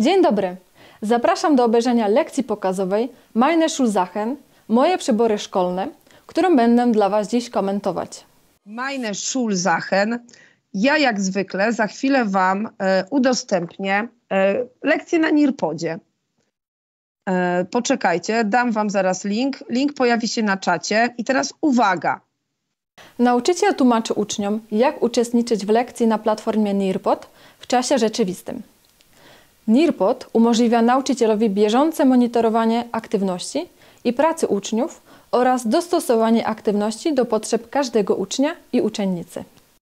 Dzień dobry! Zapraszam do obejrzenia lekcji pokazowej Meine Schulsachen, moje przybory szkolne, którą będę dla Was dziś komentować. Meine Schulsachen. Ja jak zwykle za chwilę Wam udostępnię lekcję na Nearpodzie. Poczekajcie, dam Wam zaraz link. Link pojawi się na czacie. I teraz uwaga! Nauczyciel tłumaczy uczniom, jak uczestniczyć w lekcji na platformie Nearpod w czasie rzeczywistym. Nearpod umożliwia nauczycielowi bieżące monitorowanie aktywności i pracy uczniów oraz dostosowanie aktywności do potrzeb każdego ucznia i uczennicy.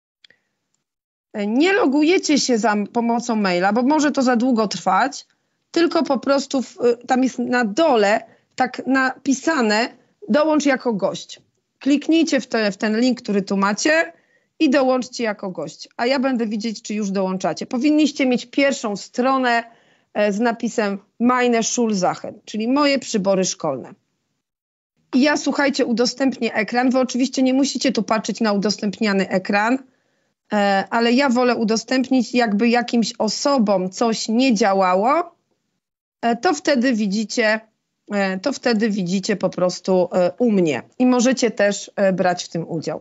Nie logujecie się za pomocą maila, bo może to za długo trwać, tylko po prostu tam jest na dole tak napisane dołącz jako gość. Kliknijcie w ten link, który tu macie i dołączcie jako gość. A ja będę widzieć, czy już dołączacie. Powinniście mieć pierwszą stronę z napisem Meine Schulsachen, czyli moje przybory szkolne. I ja, słuchajcie, udostępnię ekran. Wy oczywiście nie musicie tu patrzeć na udostępniany ekran, ale ja wolę udostępnić, jakby jakimś osobom coś nie działało, to wtedy widzicie po prostu u mnie i możecie też brać w tym udział.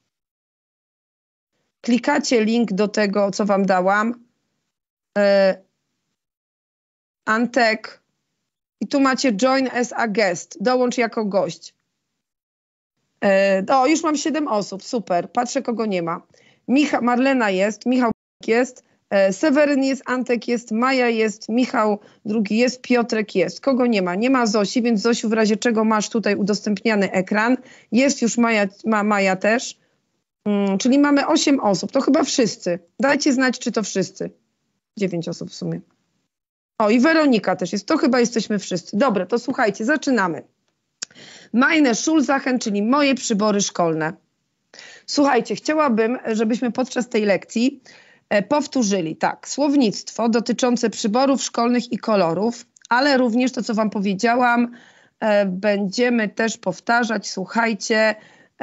Klikacie link do tego, co Wam dałam. Antek. I tu macie join as a guest. Dołącz jako gość. O, już mam 7 osób. Super. Patrzę, kogo nie ma. Marlena jest, Michał jest, Seweryn jest, Antek jest, Maja jest, Michał drugi jest, Piotrek jest. Kogo nie ma? Nie ma Zosi, więc Zosiu, w razie czego masz tutaj udostępniany ekran. Jest już Maja też. Czyli mamy 8 osób. To chyba wszyscy. Dajcie znać, czy to wszyscy. 9 osób w sumie. O, i Weronika też jest. To chyba jesteśmy wszyscy. Dobra, to słuchajcie, zaczynamy. Meine Schulsachen, czyli moje przybory szkolne. Słuchajcie, chciałabym, żebyśmy podczas tej lekcji powtórzyli tak, słownictwo dotyczące przyborów szkolnych i kolorów, ale również to, co Wam powiedziałam, będziemy też powtarzać, słuchajcie,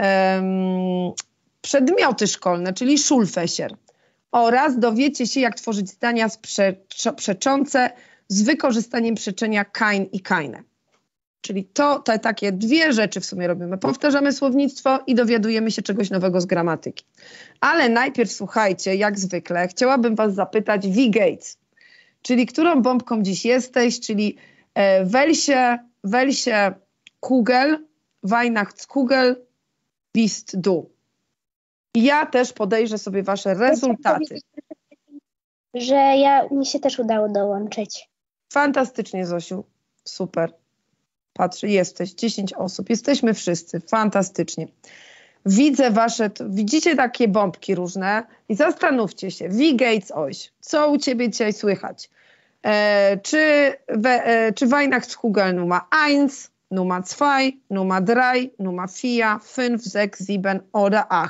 przedmioty szkolne, czyli Schulfächer. Oraz dowiecie się, jak tworzyć zdania przeczące z wykorzystaniem przeczenia kein i keine. Czyli te takie dwie rzeczy w sumie robimy. Powtarzamy słownictwo i dowiadujemy się czegoś nowego z gramatyki. Ale najpierw, słuchajcie, jak zwykle, chciałabym Was zapytać, wie geht's? Czyli którą bombką dziś jesteś? Czyli welche Kugel, Weihnachtskugel bist du? Ja też podejrzę sobie Wasze rezultaty. Że mi się też udało dołączyć. Fantastycznie, Zosiu. Super. Patrzę, jesteś, 10 osób. Jesteśmy wszyscy. Fantastycznie. Widzę Wasze, widzicie takie bombki różne i zastanówcie się. Wie geht's euch? Co u Ciebie dzisiaj słychać? Czy Weihnachtskugel Nummer 1, Nummer 2, Nummer 3, Nummer 4, 5, 6, 7 oder 8?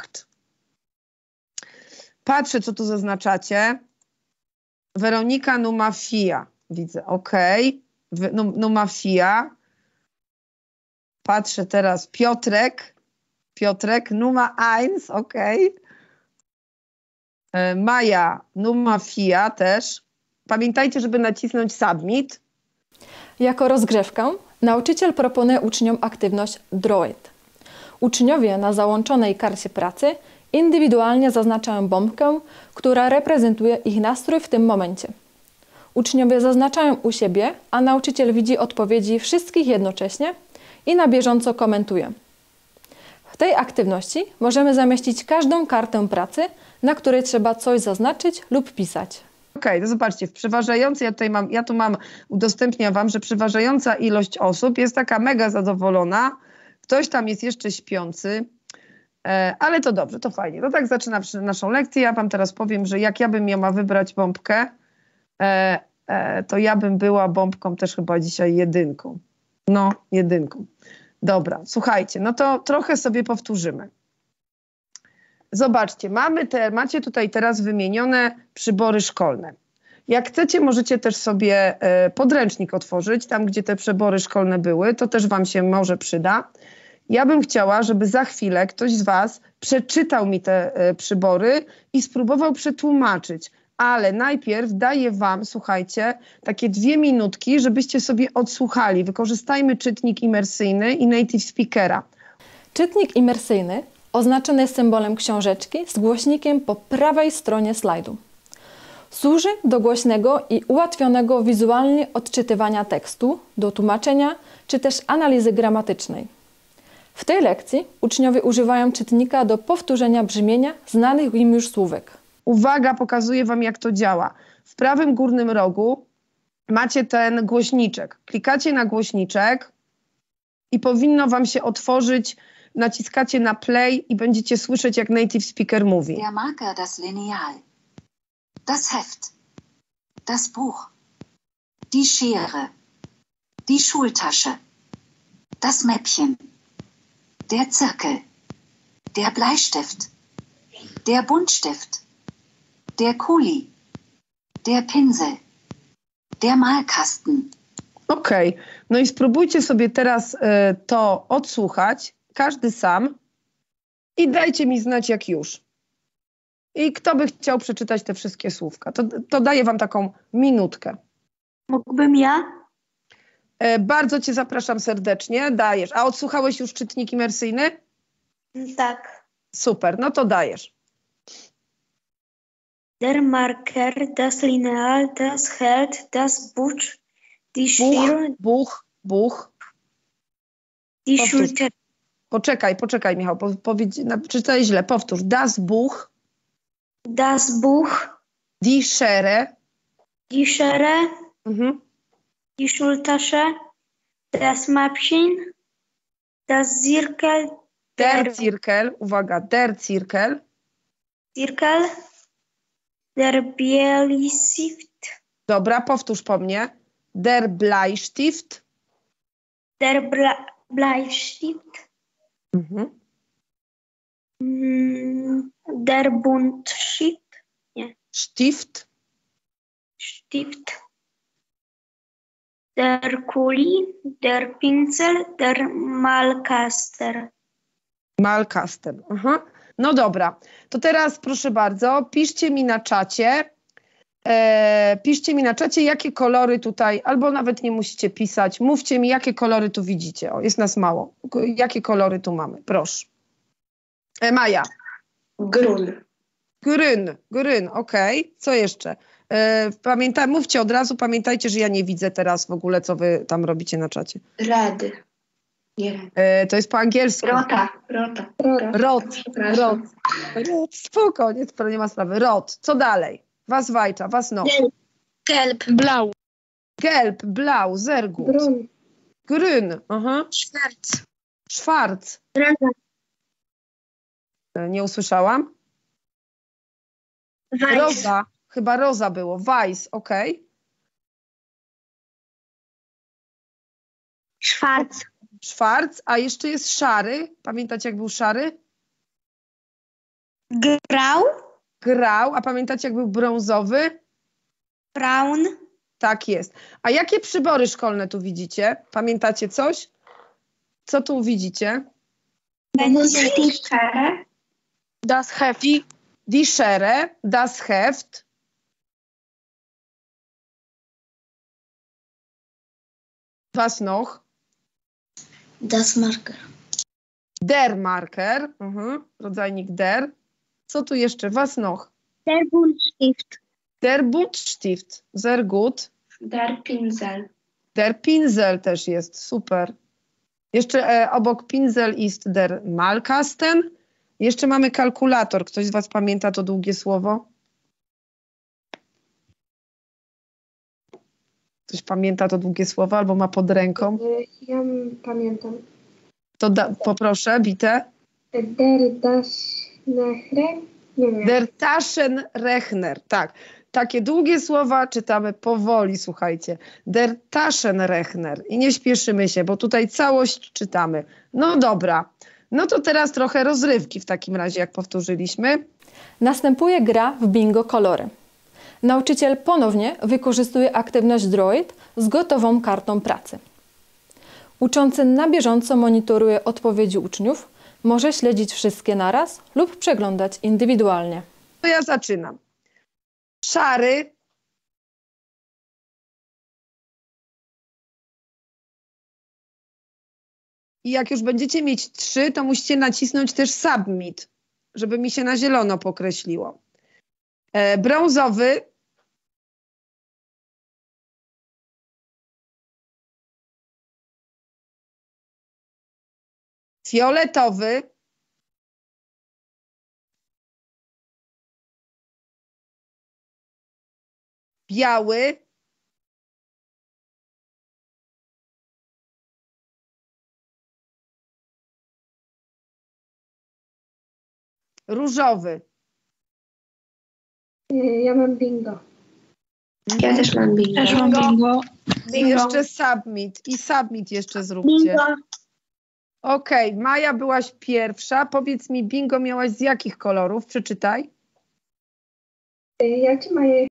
Patrzę, co tu zaznaczacie. Weronika Nummer 4. Widzę, ok. Nummer 4. Patrzę teraz, Piotrek, Nummer 1, ok. Maja, Nummer 4 też. Pamiętajcie, żeby nacisnąć submit. Jako rozgrzewkę nauczyciel proponuje uczniom aktywność Droid. Uczniowie na załączonej karcie pracy indywidualnie zaznaczają bombkę, która reprezentuje ich nastrój w tym momencie. Uczniowie zaznaczają u siebie, a nauczyciel widzi odpowiedzi wszystkich jednocześnie i na bieżąco komentuje. W tej aktywności możemy zamieścić każdą kartę pracy, na której trzeba coś zaznaczyć lub pisać. Okej, to zobaczcie, w przeważającej, ja tu mam, udostępniam Wam, że przeważająca ilość osób jest taka mega zadowolona. Ktoś tam jest jeszcze śpiący, ale to dobrze, to fajnie. To tak zaczyna naszą lekcję. Ja Wam teraz powiem, że jak ja bym miała wybrać bombkę, to ja bym była bombką też chyba dzisiaj 1. No, 1. Dobra, słuchajcie, no to trochę sobie powtórzymy. Zobaczcie, macie tutaj teraz wymienione przybory szkolne. Jak chcecie, możecie też sobie podręcznik otworzyć, tam gdzie te przybory szkolne były, to też Wam się może przyda. Ja bym chciała, żeby za chwilę ktoś z Was przeczytał mi te przybory i spróbował przetłumaczyć, ale najpierw daję wam, słuchajcie, takie 2 minutki, żebyście sobie odsłuchali. Wykorzystajmy czytnik imersyjny i native speakera. Czytnik imersyjny oznaczony jest symbolem książeczki z głośnikiem po prawej stronie slajdu. Służy do głośnego i ułatwionego wizualnie odczytywania tekstu, do tłumaczenia czy też analizy gramatycznej. W tej lekcji uczniowie używają czytnika do powtórzenia brzmienia znanych im już słówek. Uwaga, pokazuję wam, jak to działa. W prawym górnym rogu macie ten głośniczek. Klikacie na głośniczek i powinno wam się otworzyć, naciskacie na play i będziecie słyszeć, jak native speaker mówi. Der Marker, das Lineal, das Heft, das Buch, die Schere, die Schultasche, das Mäppchen, der Zirkel, der Bleistift, der Buntstift, der Kuli, der Pinsel, der Malkasten. Okej, no i spróbujcie sobie teraz to odsłuchać, każdy sam, i dajcie mi znać, jak już. I kto by chciał przeczytać te wszystkie słówka? To daję wam taką minutkę. Mógłbym ja? Bardzo cię zapraszam serdecznie, dajesz. A odsłuchałeś już czytnik imersyjny? Tak. Super, no to dajesz. Der Marker, das Lineal, das Heft, das Buch, die Schere, Buch. die Powtórz. Schultasche, Poczekaj, Michał, przeczytaj źle. Powtórz. Das Buch, das Buch, die Schere, die Schere, mhm. die Schultasche, das Mäppchen, das Zirkel, Der Zirkel, uwaga, der Zirkel, Zirkel, der Bleistift, dobra, powtórz po mnie. Der Bleistift, der Bleistift, mhm. Der Buntstift, Stift, der Kuli, der Pinsel, der Malkasten. Malkasten. Aha. No dobra, to teraz proszę bardzo, piszcie mi na czacie, jakie kolory tutaj, albo nawet nie musicie pisać, mówcie mi, jakie kolory tu widzicie. O, jest nas mało. Jakie kolory tu mamy? Proszę. Maja. Grün, okej. Co jeszcze? Mówcie od razu, pamiętajcie, że ja nie widzę teraz w ogóle, co wy tam robicie na czacie. Red. Nie. To jest po angielsku. Rot. Spokojnie, nie ma sprawy. Rot. Co dalej? Was weiter, was noch? Gelb. Blau, sehr gut. Grün. Aha. Schwarz. Nie usłyszałam. Roza. Chyba roza było. Weiß, okej. Schwarz, a jeszcze jest szary. Pamiętacie, jak był szary? Grau, a pamiętacie, jak był brązowy? Braun. Tak jest. A jakie przybory szkolne tu widzicie? Pamiętacie coś? Co tu widzicie? Das Heft. Die Schere, das Heft. Was noch? Das Marker. Der Marker, rodzajnik der. Co tu jeszcze? Was noch? Der Buntstift. Der Buntstift, sehr gut. Der Pinsel. Der Pinsel też jest, super. Jeszcze obok Pinsel ist der Malkasten. Jeszcze mamy kalkulator. Ktoś z was pamięta to długie słowo? Ktoś pamięta to długie słowo albo ma pod ręką? Ja pamiętam. To poproszę, Bite. Der Taschenrechner? Nie wiem. Der Taschenrechner, tak. Takie długie słowa czytamy powoli, słuchajcie. Der Taschenrechner. I nie śpieszymy się, bo tutaj całość czytamy. No dobra. No to teraz trochę rozrywki w takim razie, jak powtórzyliśmy. Następuje gra w bingo kolory. Nauczyciel ponownie wykorzystuje aktywność Droid z gotową kartą pracy. Uczący na bieżąco monitoruje odpowiedzi uczniów, może śledzić wszystkie naraz lub przeglądać indywidualnie. To ja zaczynam. Szary. I jak już będziecie mieć 3, to musicie nacisnąć też submit, żeby mi się na zielono pokreśliło. Brązowy. Fioletowy. Biały. Różowy. Ja mam bingo. Ja też mam bingo. Też mam bingo. I jeszcze submit. I submit jeszcze zróbcie. Okej, Maja, byłaś pierwsza. Powiedz mi, bingo miałaś z jakich kolorów? Przeczytaj. Ja czy Maja?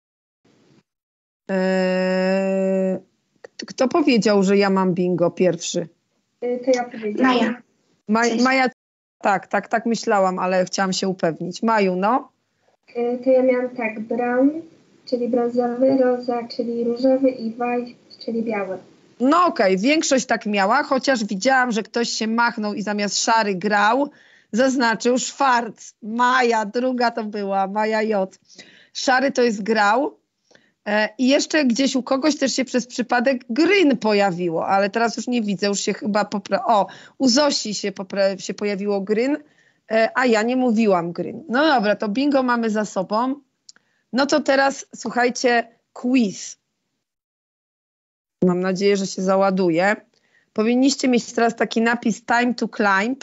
Kto powiedział, że ja mam bingo pierwszy? To ja powiedziałam. Maja. Maja, tak myślałam, ale chciałam się upewnić. Maju, no. To ja miałam tak, brown, czyli brązowy, roza, czyli różowy i white, czyli biały. No okej, większość tak miała, chociaż widziałam, że ktoś się machnął i zamiast szary grał, zaznaczył szwarc. Maja, druga to była, Maja J. Szary to jest grał. I jeszcze gdzieś u kogoś też się przez przypadek green pojawiło, ale teraz już nie widzę, już się chyba u Zosi się pojawiło green, a ja nie mówiłam green. No dobra, to bingo mamy za sobą. No to teraz słuchajcie, quiz. Mam nadzieję, że się załaduje. Powinniście mieć teraz taki napis time to climb.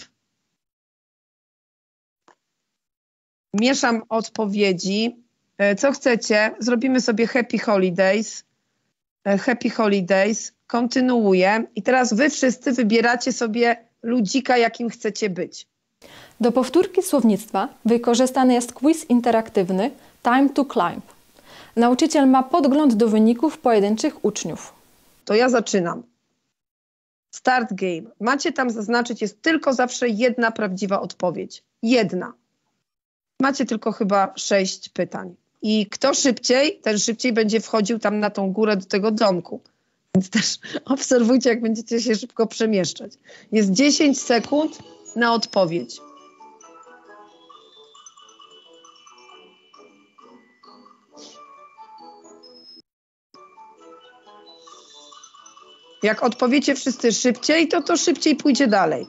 Mieszam odpowiedzi. Co chcecie? Zrobimy sobie Happy Holidays. Happy Holidays. Kontynuuję. I teraz wy wszyscy wybieracie sobie ludzika, jakim chcecie być. Do powtórki słownictwa wykorzystany jest quiz interaktywny Time to Climb. Nauczyciel ma podgląd do wyników pojedynczych uczniów. To ja zaczynam. Start game. Macie tam zaznaczyć, jest tylko zawsze jedna prawdziwa odpowiedź. Jedna. Macie tylko chyba 6 pytań. I kto szybciej, ten szybciej będzie wchodził tam na tą górę do tego domku. Więc też obserwujcie, jak będziecie się szybko przemieszczać. Jest 10 sekund na odpowiedź. Jak odpowiecie wszyscy szybciej, to szybciej pójdzie dalej.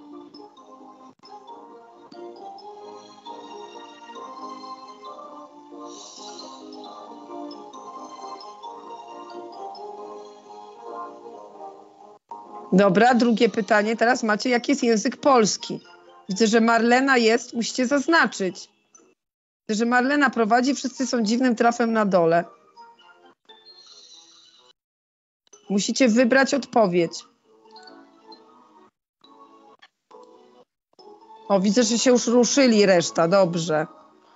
Dobra, drugie pytanie. Teraz macie, jaki jest język polski. Widzę, że Marlena jest, musicie zaznaczyć. Widzę, że Marlena prowadzi, wszyscy są dziwnym trafem na dole. Musicie wybrać odpowiedź. O, widzę, że się już ruszyli reszta. Dobrze.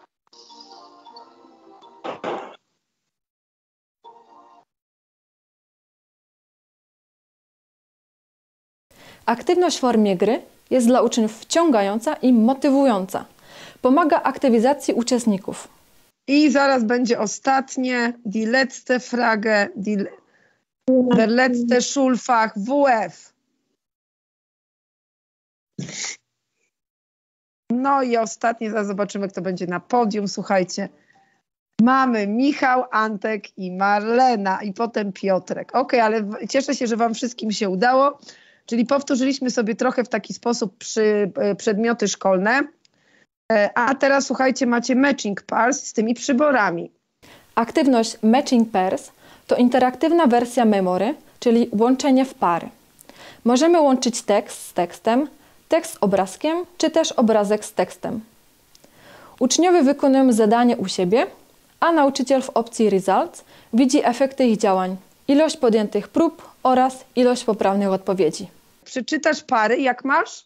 Aktywność w formie gry jest dla uczniów wciągająca i motywująca. Pomaga aktywizacji uczestników. I zaraz będzie ostatnie. Die letzte Frage, der letzte Schulfach, WF. No i ostatnie, zaraz zobaczymy, kto będzie na podium. Słuchajcie, mamy Michał, Antek i Marlena i potem Piotrek. Okej, ale cieszę się, że wam wszystkim się udało. Czyli powtórzyliśmy sobie trochę w taki sposób przedmioty szkolne. A teraz słuchajcie, macie matching pairs z tymi przyborami. Aktywność Matching Pairs to interaktywna wersja memory, czyli łączenie w pary. Możemy łączyć tekst z tekstem, tekst z obrazkiem, czy też obrazek z tekstem. Uczniowie wykonują zadanie u siebie, a nauczyciel w opcji Results widzi efekty ich działań, ilość podjętych prób oraz ilość poprawnych odpowiedzi. Przeczytasz pary, jak masz?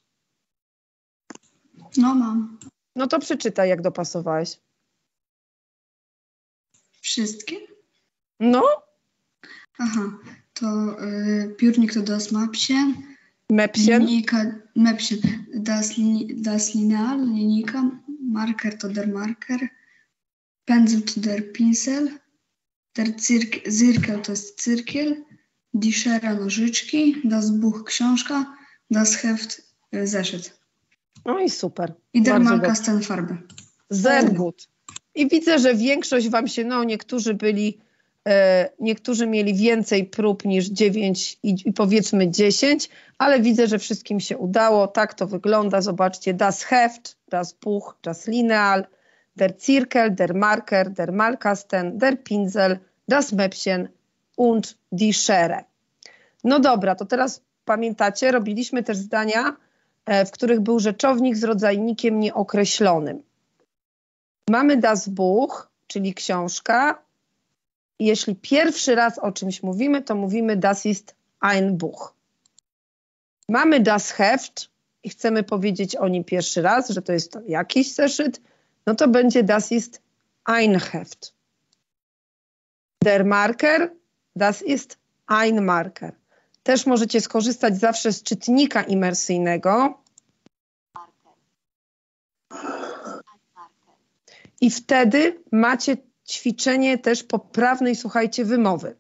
No mam. No to przeczytaj, jak dopasowałeś. Wszystkie? No. Aha, to piórnik to das Mäppchen. Mäppchen. Linijka, Mäppchen. Das Lineal, linijka. Marker to der Marker. Pędzel to der Pinsel. Der Zirkel to jest cyrkiel. Die Schere nożyczki. Das Buch książka. Das Heft zeszyt. No i super. I der Bardzo Malkasten farby. Sehr gut. I widzę, że większość wam się, niektórzy mieli więcej prób niż 9 i powiedzmy 10, ale widzę, że wszystkim się udało. Tak to wygląda. Zobaczcie, das Heft, das Buch, das Lineal, der Zirkel, der Marker, der Malkasten, der Pinsel, das Mäppchen und die Schere. No dobra, to teraz pamiętacie, robiliśmy też zdania, w których był rzeczownik z rodzajnikiem nieokreślonym. Mamy das Buch, czyli książka. Jeśli pierwszy raz o czymś mówimy, to mówimy das ist ein Buch. Mamy das Heft i chcemy powiedzieć o nim pierwszy raz, że to jest jakiś zeszyt, no to będzie das ist ein Heft. Der Marker, das ist ein Marker. Też możecie skorzystać zawsze z czytnika imersyjnego. I wtedy macie ćwiczenie też poprawnej, słuchajcie, wymowy.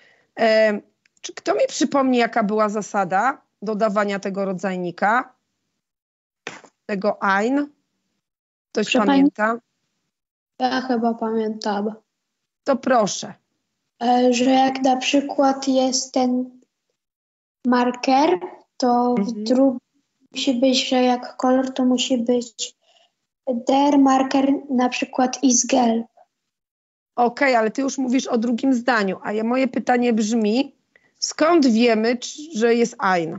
Czy kto mi przypomni, jaka była zasada dodawania tego rodzajnika? Tego ein? Ktoś pamięta? Ja chyba pamiętam, To proszę. że jak na przykład jest ten marker, to w drugim musi być, że jak kolor, to musi być der Marker, na przykład ist gelb. Okej, ale ty już mówisz o drugim zdaniu, a moje pytanie brzmi, skąd wiemy, że jest ein?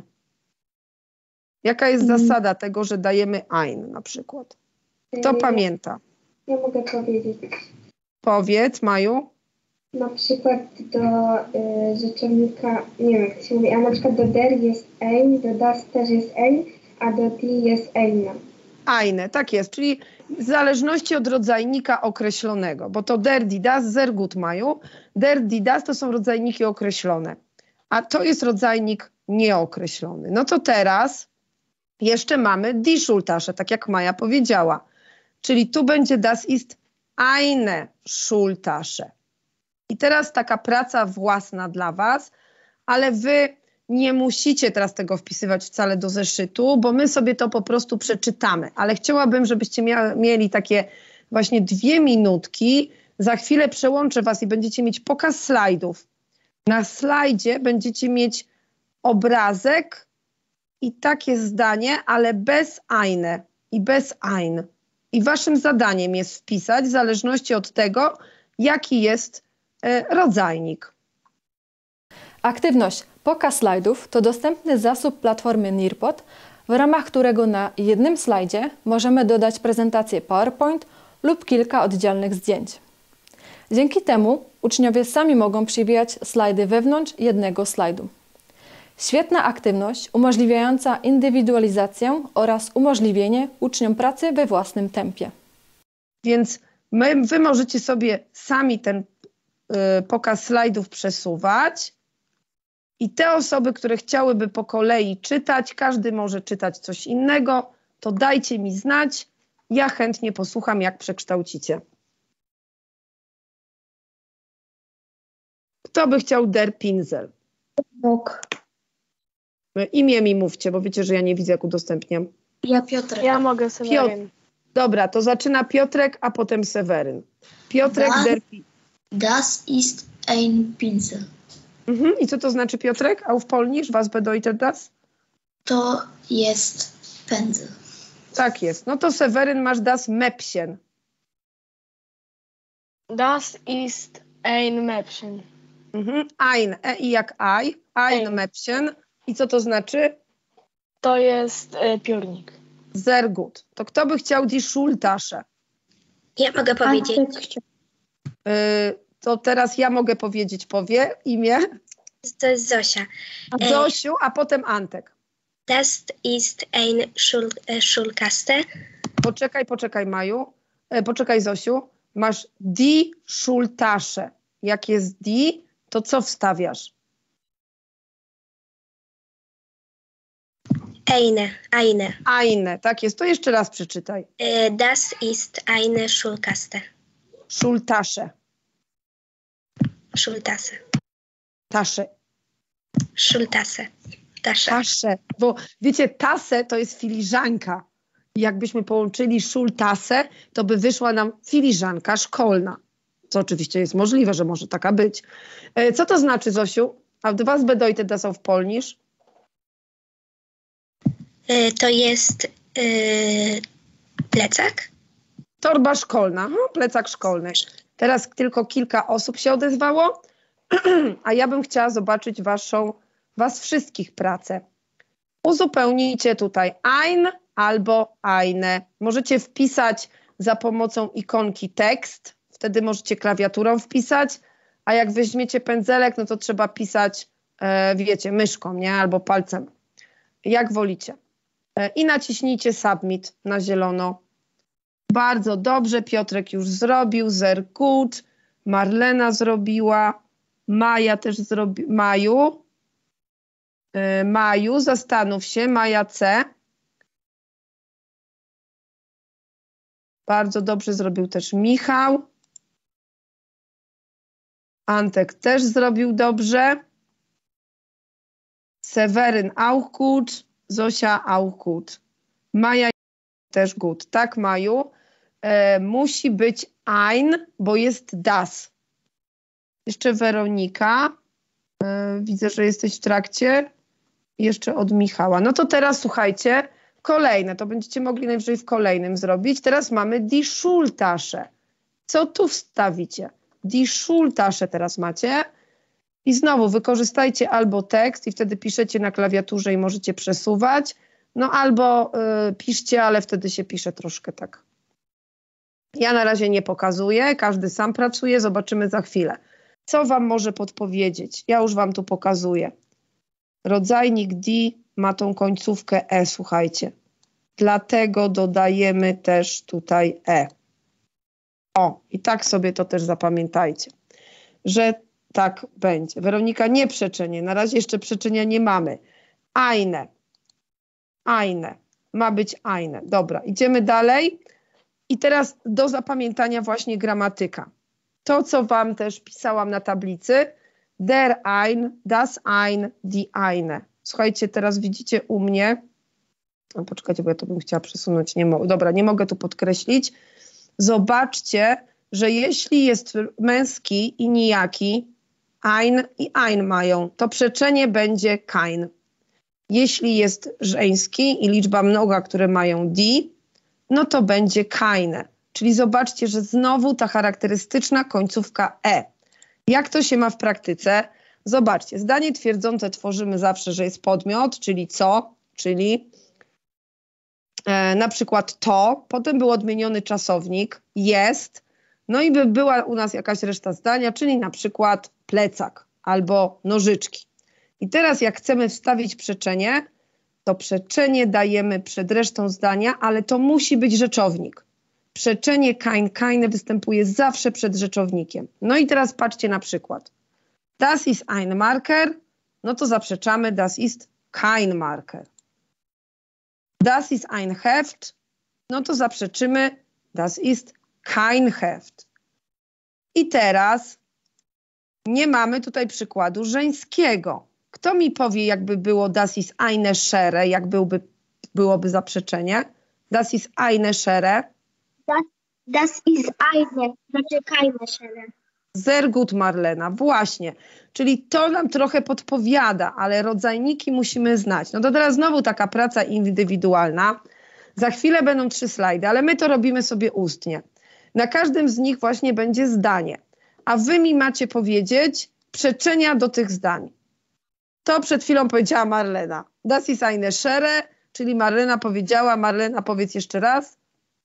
Jaka jest zasada tego, że dajemy ein na przykład? Kto pamięta? Ja mogę powiedzieć. Powiedz, Maju. Na przykład do rzeczownika, nie wiem jak to się mówi, a na przykład do der jest ein, do das też jest ein, a do die jest eine. Eine, tak jest, czyli w zależności od rodzajnika określonego, bo to der, die, das, sehr gut, Maju. Der, die, das to są rodzajniki określone, a to jest rodzajnik nieokreślony. No to teraz jeszcze mamy die Schultasche, tak jak Maja powiedziała, czyli tu będzie das ist eine Schultasche. I teraz taka praca własna dla was, ale wy nie musicie teraz tego wpisywać wcale do zeszytu, bo my sobie to po prostu przeczytamy. Ale chciałabym, żebyście mieli takie właśnie 2 minutki. Za chwilę przełączę was i będziecie mieć pokaz slajdów. Na slajdzie będziecie mieć obrazek i takie zdanie, ale bez eine i bez ein. I waszym zadaniem jest wpisać w zależności od tego, jaki jest rodzajnik. Aktywność Pokaz slajdów to dostępny zasób platformy Nearpod, w ramach którego na jednym slajdzie możemy dodać prezentację PowerPoint lub kilka oddzielnych zdjęć. Dzięki temu uczniowie sami mogą przywijać slajdy wewnątrz jednego slajdu. Świetna aktywność umożliwiająca indywidualizację oraz umożliwienie uczniom pracy we własnym tempie. Więc wy możecie sobie sami ten pokaz slajdów przesuwać i te osoby, które chciałyby po kolei czytać, każdy może czytać coś innego, to dajcie mi znać, ja chętnie posłucham, jak przekształcicie. Kto by chciał der Pinsel? Bóg. Imię mi mówcie, bo wiecie, że ja nie widzę, jak udostępniam. Ja Piotrek. Ja mogę Seweryn. Dobra, to zaczyna Piotrek, a potem Seweryn. Piotrek, der Pinsel. Das ist ein Pinsel. I co to znaczy, Piotrek? Auf Polnisch? Was bedeutet das? To jest pędzel. Tak jest. No to Seweryn, masz das Mäppchen. Das ist ein Mäppchen. Ein, i jak ein Mäppchen. I co to znaczy? To jest piórnik. Sehr gut. To kto by chciał die Schultasche? Ja mogę powiedzieć. To teraz ja mogę powiedzieć, powie imię. To jest Zosia. Zosiu, a potem Antek. Das ist ein Schulkasten. Poczekaj Maju. Poczekaj Zosiu. Masz die Schultasche. Jak jest die, to co wstawiasz? Eine. Eine, tak jest. To jeszcze raz przeczytaj. Das ist eine Schulkasten. Schultasche. Schultasse. Tasche. Schultasse. Tasche. Tasche. Bo wiecie, tasę to jest filiżanka. Jakbyśmy połączyli Schultasse, to by wyszła nam filiżanka szkolna. Co oczywiście jest możliwe, że może taka być. Co to znaczy, Zosiu? A was bedeutet das auf Polnisch? To jest plecak? Torba szkolna, no, plecak szkolny. Teraz tylko kilka osób się odezwało, a ja bym chciała zobaczyć was wszystkich pracę. Uzupełnijcie tutaj ein albo eine. Możecie wpisać za pomocą ikonki tekst, wtedy możecie klawiaturą wpisać, a jak weźmiecie pędzelek, no to trzeba pisać, wiecie, myszką, nie? Albo palcem. Jak wolicie. I naciśnijcie submit na zielono. Bardzo dobrze, Piotrek już zrobił, sehr gut, Marlena zrobiła, Maja też zrobiła, Maju, zastanów się, Maja C. Bardzo dobrze zrobił też Michał. Antek też zrobił dobrze. Seweryn auch gut, Zosia auch gut. Maja też gut. Tak, Maju. Musi być ein, bo jest das. Jeszcze Weronika. Widzę, że jesteś w trakcie. Jeszcze od Michała. No to teraz słuchajcie, kolejne. To będziecie mogli najwyżej w kolejnym zrobić. Teraz mamy die Schultasche. Co tu wstawicie? Die Schultasche teraz macie. I znowu wykorzystajcie albo tekst i wtedy piszecie na klawiaturze i możecie przesuwać. No albo piszcie, ale wtedy się pisze troszkę tak. Ja na razie nie pokazuję, każdy sam pracuje, zobaczymy za chwilę. Co wam może podpowiedzieć? Ja już wam tu pokazuję. Rodzajnik die ma tą końcówkę e, słuchajcie. Dlatego dodajemy też tutaj e. O, i tak sobie to też zapamiętajcie, że tak będzie. Weronika, nie przeczenie, na razie jeszcze przeczenia nie mamy. Eine. Eine. Ma być eine. Dobra, idziemy dalej. I teraz do zapamiętania właśnie gramatyka. To, co wam też pisałam na tablicy. Der ein, das ein, die eine. Słuchajcie, teraz widzicie u mnie. O, poczekajcie, bo ja to bym chciała przesunąć. Nie mogę. Dobra, nie mogę tu podkreślić. Zobaczcie, że jeśli jest męski i nijaki, ein i ein mają, to przeczenie będzie kein. Jeśli jest żeński i liczba mnoga, które mają die, no to będzie keine. Czyli zobaczcie, że znowu ta charakterystyczna końcówka e. Jak to się ma w praktyce? Zobaczcie, zdanie twierdzące tworzymy zawsze, że jest podmiot, czyli co, czyli na przykład to, potem był odmieniony czasownik, jest, no i by była u nas jakaś reszta zdania, czyli na przykład plecak albo nożyczki. I teraz jak chcemy wstawić przeczenie, to przeczenie dajemy przed resztą zdania, ale to musi być rzeczownik. Przeczenie kein, keine występuje zawsze przed rzeczownikiem. No i teraz patrzcie na przykład. Das ist ein Marker, no to zaprzeczamy, das ist kein Marker. Das ist ein Heft, no to zaprzeczymy, das ist kein Heft. I teraz nie mamy tutaj przykładu żeńskiego. Kto mi powie, jakby było das ist eine Schere, jak byłoby zaprzeczenie? Das ist eine Schere. Das ist eine, znaczy keine Schere. Sehr gut, Marlena, właśnie. Czyli to nam trochę podpowiada, ale rodzajniki musimy znać. No to teraz znowu taka praca indywidualna. Za chwilę będą 3 slajdy, ale my to robimy sobie ustnie. Na każdym z nich właśnie będzie zdanie. A wy mi macie powiedzieć przeczenia do tych zdań. To przed chwilą powiedziała Marlena. Das ist eine Schere, czyli Marlena powiedziała. Marlena, powiedz jeszcze raz.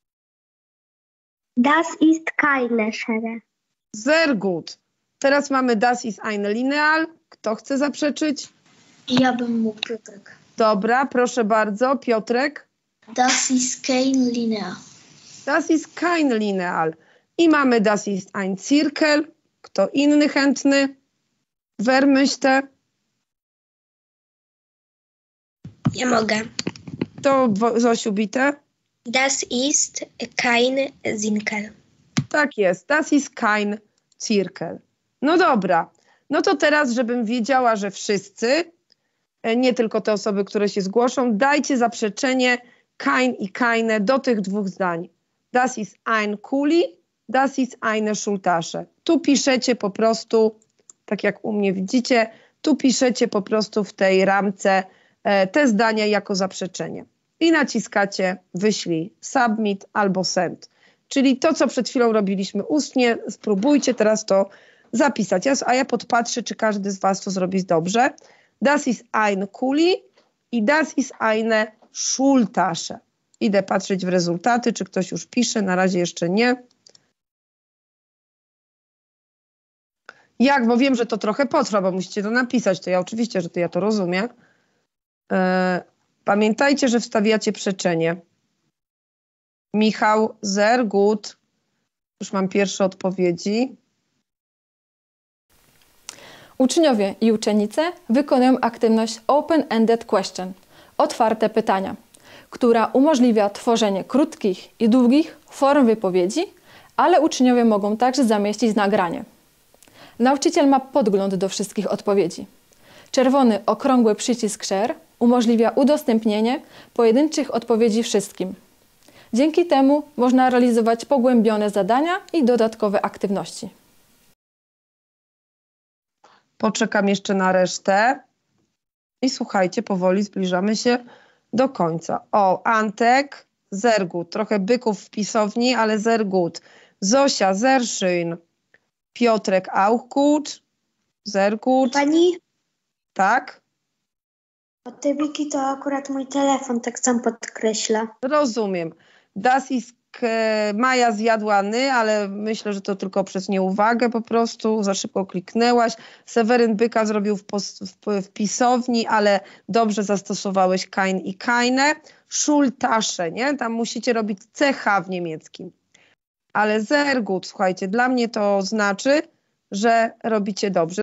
Das ist keine Schere. Sehr gut. Teraz mamy das ist ein Lineal. Kto chce zaprzeczyć? Ja bym mógł, Piotrek. Dobra, proszę bardzo. Piotrek. Das ist kein Lineal. Das ist kein Lineal. I mamy das ist ein Zirkel. Kto inny chętny? Wer möchte? Ja mogę. To Zosiu, bitte. Das ist kein Zinkel. Tak jest. Das ist kein Zirkel. No dobra. No to teraz, żebym wiedziała, że wszyscy, nie tylko te osoby, które się zgłoszą, dajcie zaprzeczenie kein i keine do tych dwóch zdań. Das ist ein Kuli, das ist eine Schultasche. Tu piszecie po prostu, tak jak u mnie widzicie, tu piszecie po prostu w tej ramce te zdania jako zaprzeczenie. I naciskacie wyślij submit albo send. Czyli to, co przed chwilą robiliśmy ustnie, spróbujcie teraz to zapisać. A ja podpatrzę, czy każdy z was to zrobi dobrze. Das ist ein Kuli i das ist eine Schultasche. Idę patrzeć w rezultaty, czy ktoś już pisze. Na razie jeszcze nie. Jak? Bo wiem, że to trochę potrwa, bo musicie to napisać. To ja oczywiście, że ja to rozumiem. Pamiętajcie, że wstawiacie przeczenie. Michał, sehr gut. Już mam pierwsze odpowiedzi. Uczniowie i uczennice wykonują aktywność Open-Ended Question, otwarte pytania, która umożliwia tworzenie krótkich i długich form wypowiedzi, ale uczniowie mogą także zamieścić nagranie. Nauczyciel ma podgląd do wszystkich odpowiedzi. Czerwony, okrągły przycisk Share umożliwia udostępnienie pojedynczych odpowiedzi wszystkim. Dzięki temu można realizować pogłębione zadania i dodatkowe aktywności. Poczekam jeszcze na resztę. I słuchajcie, powoli zbliżamy się do końca. O, Antek, sehr gut. Trochę byków w pisowni, ale sehr gut. Zosia, sehr schön. Piotrek, auch gut. Sehr gut. Pani, Tak? od tej wiki to akurat mój telefon tak sam podkreśla. Rozumiem. Das ist Maja zjadła ny, ale myślę, że to tylko przez nieuwagę po prostu. Za szybko kliknęłaś. Seweryn byka zrobił w pisowni, ale dobrze zastosowałeś kein i keine. Schultasche, nie? Tam musicie robić CH w niemieckim. Ale sehr gut, słuchajcie, dla mnie to znaczy, że robicie dobrze.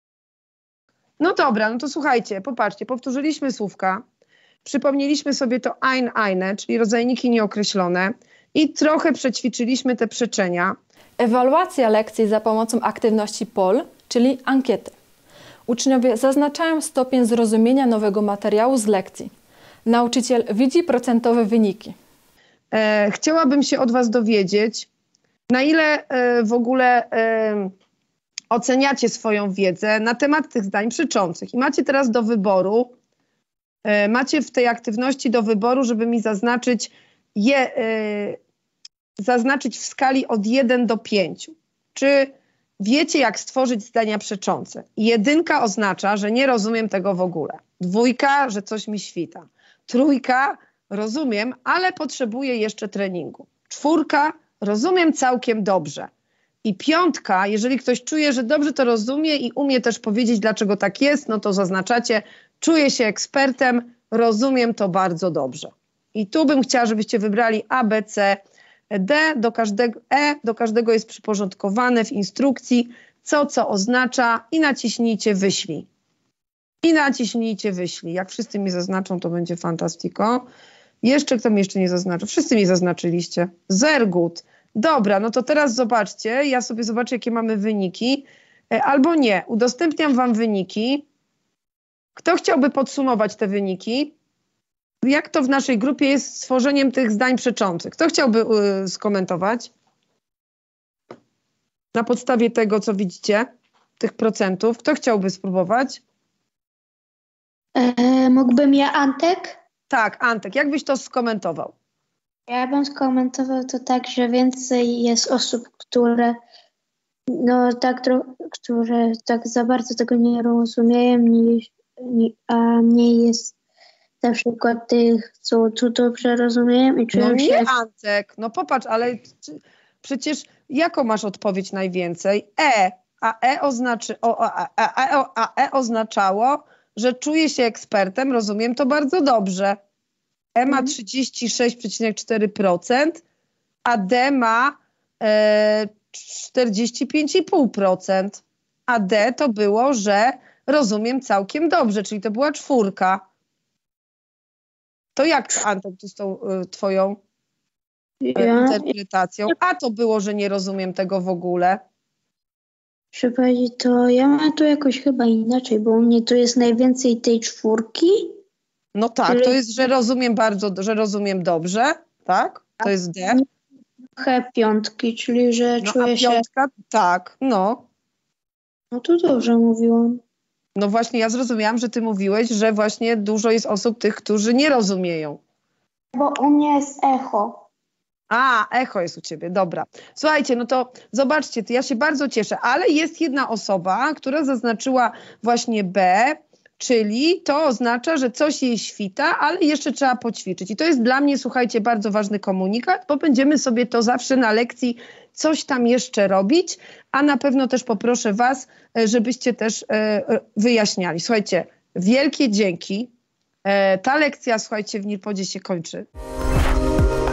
No dobra, no to słuchajcie, popatrzcie, powtórzyliśmy słówka, przypomnieliśmy sobie to ein, eine, czyli rodzajniki nieokreślone i trochę przećwiczyliśmy te przeczenia. Ewaluacja lekcji za pomocą aktywności POL, czyli ankiety. Uczniowie zaznaczają stopień zrozumienia nowego materiału z lekcji. Nauczyciel widzi procentowe wyniki. Chciałabym się od was dowiedzieć, na ile w ogóle oceniacie swoją wiedzę na temat tych zdań przeczących. I macie teraz do wyboru, macie w tej aktywności do wyboru, żeby mi zaznaczyć zaznaczyć w skali od 1 do 5. Czy wiecie, jak stworzyć zdania przeczące? 1 oznacza, że nie rozumiem tego w ogóle. 2, że coś mi świta. 3, rozumiem, ale potrzebuję jeszcze treningu. 4, rozumiem całkiem dobrze. I 5, jeżeli ktoś czuje, że dobrze to rozumie i umie też powiedzieć, dlaczego tak jest, no to zaznaczacie, czuję się ekspertem, rozumiem to bardzo dobrze. I tu bym chciała, żebyście wybrali A, B, C, D, do każdego jest przyporządkowane w instrukcji, co oznacza i naciśnijcie wyślij. I naciśnijcie wyślij. Jak wszyscy mi zaznaczą, to będzie fantastico. Jeszcze kto mi jeszcze nie zaznaczył? Wszyscy mi zaznaczyliście. Sehr gut. Dobra, no to teraz zobaczcie, ja sobie zobaczę, jakie mamy wyniki. Albo nie, udostępniam wam wyniki. Kto chciałby podsumować te wyniki? Jak to w naszej grupie jest z tworzeniem tych zdań przeczących? Kto chciałby skomentować? Na podstawie tego, co widzicie, tych procentów. Kto chciałby spróbować? Mógłbym ja, Antek? Tak, Antek, jak byś to skomentował? Ja bym skomentował to tak, że więcej jest osób, które które tak za bardzo tego nie rozumieją, a mniej jest na przykład tych, co dobrze rozumieją i czują No się... nie, Antek, no popatrz, ale przecież jaką masz odpowiedź najwięcej? A E oznaczało, że czuję się ekspertem, rozumiem to bardzo dobrze. E ma 36,4%, a D ma 45,5%. A D to było, że rozumiem całkiem dobrze, czyli to była 4. To jak, Antek, tu z tą twoją interpretacją. A to było, że nie rozumiem tego w ogóle. Proszę powiedzieć, to ja mam to jakoś chyba inaczej, bo u mnie to jest najwięcej tej 4. No tak, to jest, że rozumiem że rozumiem dobrze, tak? To jest D. Trochę 5, czyli że No, czuję a się... 5, tak, no. No to dobrze mówiłam. No właśnie, ja zrozumiałam, że ty mówiłeś, że właśnie dużo jest osób tych, którzy nie rozumieją. Bo u mnie jest echo. A, echo jest u ciebie, dobra. Słuchajcie, no to zobaczcie, ja się bardzo cieszę, ale jest jedna osoba, która zaznaczyła właśnie B, czyli to oznacza, że coś jej świta, ale jeszcze trzeba poćwiczyć. I to jest dla mnie, słuchajcie, bardzo ważny komunikat, bo będziemy sobie to zawsze na lekcji coś tam jeszcze robić, a na pewno też poproszę was, żebyście też wyjaśniali. Słuchajcie, wielkie dzięki. Ta lekcja, słuchajcie, w Nirpodzie się kończy.